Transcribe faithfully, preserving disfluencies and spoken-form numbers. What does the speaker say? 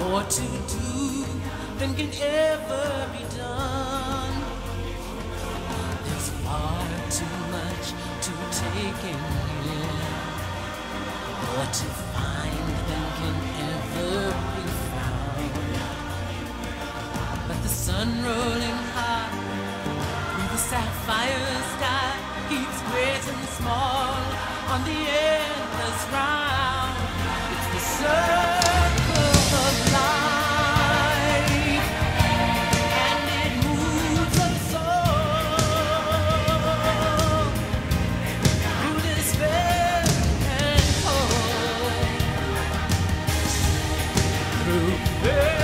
more to do than can ever be done. There's far too much to take in here, more to find than can ever be found. But the sun rolling high through the sapphire sky keeps great and small on the endless round. It's the circle of life, and it moves us all through despair and hope, through faith.